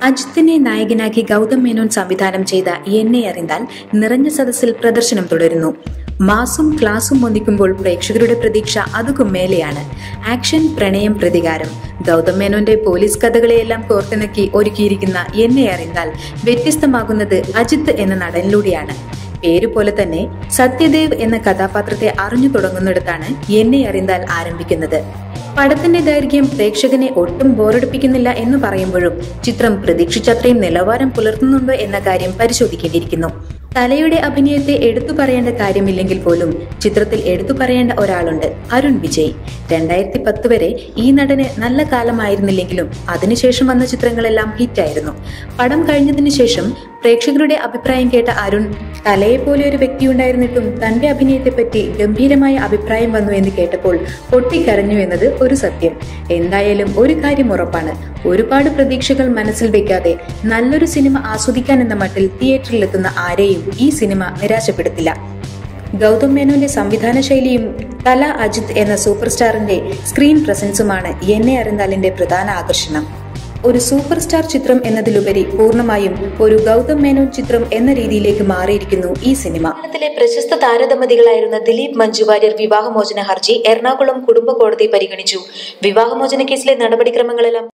അജിത്തിനെ നായകനാക്കി ഗൗതം മേനോൻ സംവിധാനം ചെയ്ത യെന്നൈ അറിന്താൽ നിറഞ്ഞ സദസ്സിൽ പ്രദർശനം തുടരുന്നു. മാസും ക്ലാസും ഒന്നിക്കുമ്പോൾ പ്രേക്ഷകരുടെ പ്രതീക്ഷ അതുക്കും മേലെയാണ്. ആക്ഷൻ, പ്രണയം, പ്രതികാരം, ഗൗതം മേനോന്റെ പോലീസ് കഥകളെയെല്ലാം കോർത്തിണക്കി ഒരുക്കിയിരിക്കുന്ന യെന്നൈ അറിന്താൽ വ്യത്യസ്തമാകുന്നത് അജിത്ത് എന്ന നടനിലൂടെയാണ്. പേരുപോലെ തന്നെ സത്യദേവ് എന്ന കഥാപാത്രത്തെ അറിഞ്ഞു തുടങ്ങുന്നിടത്താണ് യെന്നൈ അറിന്താൽ ആരംഭിക്കുന്നത്. പടത്തിന്റെ ദൈർഘ്യം പ്രേക്ഷകനെ ഒട്ടും ബോറടിപ്പിക്കുന്നില്ല എന്ന് പറയുമ്പോഴും ചിത്രം പ്രതീക്ഷിച്ചത്രയും നിലവാരം പുലർത്തുന്നുണ്ടോ എന്ന കാര്യം പരിശോധിക്കേണ്ടിയിരിക്കുന്നു. തലയുടെ അഭിനയത്തെ എടുത്തു പറയേണ്ട കാര്യമില്ലെങ്കിൽ പോലും ചിത്രത്തിൽ എടുത്തു പറയേണ്ട ഒരാളുണ്ട്, അരുൺ വിജയ്. 2010 വരെ ഈ നടന് നല്ല കാലമായിരുന്നില്ലെങ്കിലും അതിനുശേഷം വന്ന ചിത്രങ്ങളെല്ലാം ഹിറ്റായിരുന്നു. പടം കഴിഞ്ഞതിനു ശേഷം പ്രേക്ഷകരുടെ അഭിപ്രായം കേട്ട അരുൺ, തലയെപ്പോലെ ഒരു വ്യക്തിയുണ്ടായിരുന്നിട്ടും തന്റെ അഭിനയത്തെപ്പറ്റി ഗംഭീരമായ അഭിപ്രായം വന്നു എന്ന് കേട്ടപ്പോൾ പൊട്ടിക്കരഞ്ഞു എന്നത് ഒരു സത്യം. എന്തായാലും ഒരു കാര്യം ഉറപ്പാണ്, ഒരുപാട് പ്രതീക്ഷകൾ മനസ്സിൽ വെക്കാതെ നല്ലൊരു സിനിമ ആസ്വദിക്കാൻ എന്ന മട്ടിൽ തിയേറ്ററിലെത്തുന്ന ആരെയും ഈ സിനിമ നിരാശപ്പെടുത്തില്ല. ഗൗതം മേനോന്റെ സംവിധാന ശൈലിയും തല അജിത്ത് എന്ന സൂപ്പർ സ്റ്റാറിന്റെ സ്ക്രീൻ പ്രസൻസുമാണ് യെന്നൈ അറിന്താലിന്റെ പ്രധാന ആകർഷണം. ഒരു സൂപ്പർ സ്റ്റാർ ചിത്രം എന്നതിലുപരി പൂർണ്ണമായും ഒരു ഗൗതം മേനോൻ ചിത്രം എന്ന രീതിയിലേക്ക് മാറിയിരിക്കുന്നു ഈ സിനിമ. കേരളത്തിലെ പ്രശസ്ത താരദമ്പതികളായിരുന്ന ദിലീപ് മഞ്ജു വാര്യർ വിവാഹമോചന ഹർജി എറണാകുളം കുടുംബ കോടതി പരിഗണിച്ചു. വിവാഹമോചന കേസിലെ നടപടിക്രമങ്ങളെല്ലാം